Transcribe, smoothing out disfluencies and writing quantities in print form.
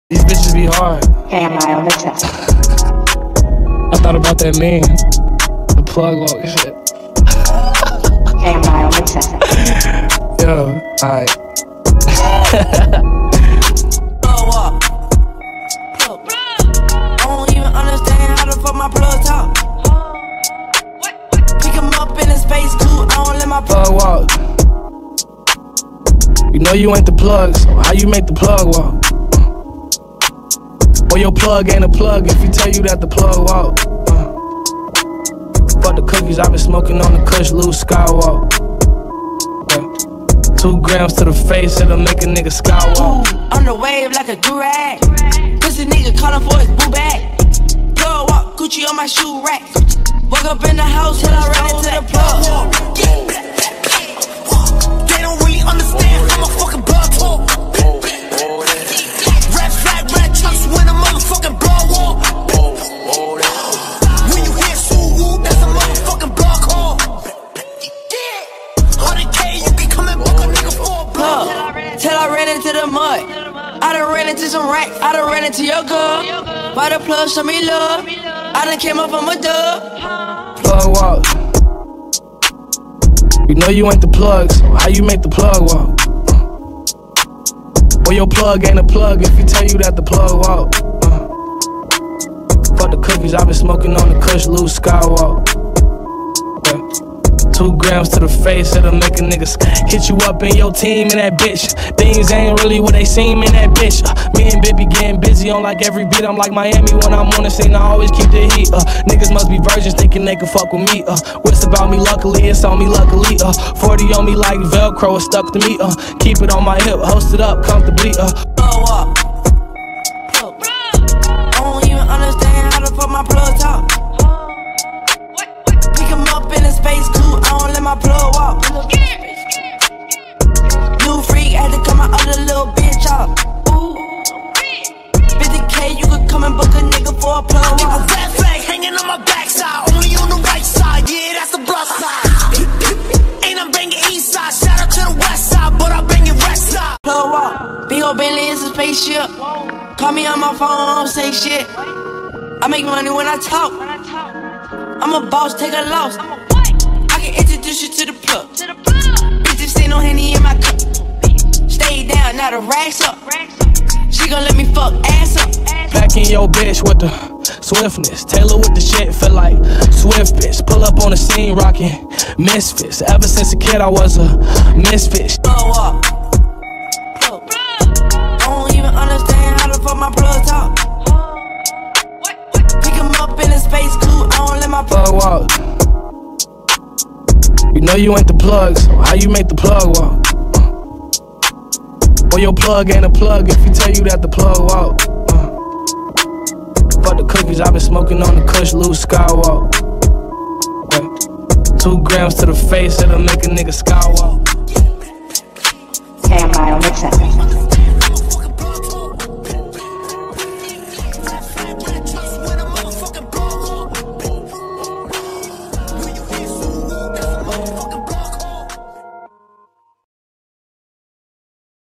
These bitches be hard. KMI on the track. I thought about that man. The plug walk and shit. KMI on the track. Yo, alright. I don't even understand how the fuck my plug talk. Pick him up in a space coupe, I don't let my Plug walk. You know you ain't the plug, so how you make the plug walk? Or your plug ain't a plug if you tell you that the plug walk. Fuck the cookies, I been smoking on the Kush, Luke Skywalk. 2 grams to the face, it'll make a nigga skywalk. on the wave like a durag. Pussy nigga calling for his boo bag. Plug walk, Gucci on my shoe rack. Woke up in the house till I ran into the plug. They don't really understand how my fucking blood talk. Red flag, red trucks when a motherfucking blood walk. When you hear Suwoo, that's a motherfucking blood call. 100K, you can come and book a nigga for a blood. Till I ran into the mud. I done ran into some racks. I done ran into your girl. By the plug, show me love. I done came up from a dub. Plug walk. You know you ain't the plug, so how you make the plug walk? Or your plug ain't a plug if you tell you that the plug walk. Fuck the cookies, I been smoking on the Kush, Luke Skywalk. 2 grams to the face, it'll make a nigga hit you up in your team and that bitch. Things ain't really what they seem in that bitch. Me and Bibby getting busy on like every beat. I'm like Miami when I'm on the scene, I always keep the heat. Niggas must be virgins thinking they can fuck with me. What's about me, luckily, it's on me, luckily. 40 on me like Velcro, it's stuck to me. Keep it on my hip, host it up comfortably. I don't even understand how the fuck my plug talk. Pick him up in a space coupe, I don't let my plug walk. New freak, had to cut my other little bitch off. Ooh. 50K, you could come and book a nigga for a plug Keep a walk. red flag hanging on my backside, only on the right side, yeah, that's the blood side. Ain't I'm banging east side, shout out to the west side, but I bang it west side. Plug walk, big ol' Bentley is a spaceship. Call me on my phone, I don't say shit. I make money when I talk. I'm a boss, take a loss. I can introduce you to the plug. Bitches stay no Henny in my cup. Stay down, now the racks up. She gon' let me fuck ass up. Packing your bitch with the swiftness. Taylor with the shit, feel like Swift bitch. Pull up on the scene, rockin' misfits. Ever since a kid, I was a misfit. Plug walk. I don't even understand how the fuck my plug talk. Pick him up in a space coupe, I don't let my Plug walk. You know you ain't the plug, so how you make the plug walk? Or your plug ain't a plug if you tell you that the plug walk. Fuck the cookies, I been smoking on the Kush, Luke Skywalk. 2 grams to the face, it'll make a nigga skywalk. KMI on the track.